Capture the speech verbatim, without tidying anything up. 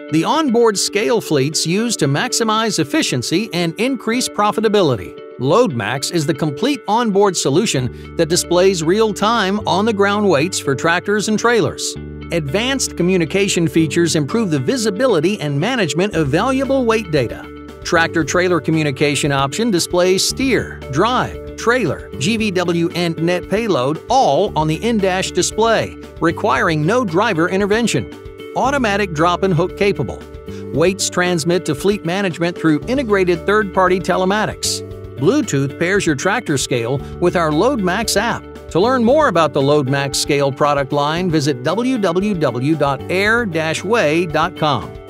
The onboard scale fleets used to maximize efficiency and increase profitability. LoadMaxx is the complete onboard solution that displays real-time, on-the-ground weights for tractors and trailers. Advanced communication features improve the visibility and management of valuable weight data. Tractor-trailer communication option displays steer, drive, trailer, G V W and net payload all on the in-dash display, requiring no driver intervention. Automatic drop and hook capable. Weights transmit to fleet management through integrated third-party telematics. Bluetooth pairs your tractor scale with our LoadMaxx app. To learn more about the LoadMaxx scale product line, visit w w w dot air dash weigh dot com.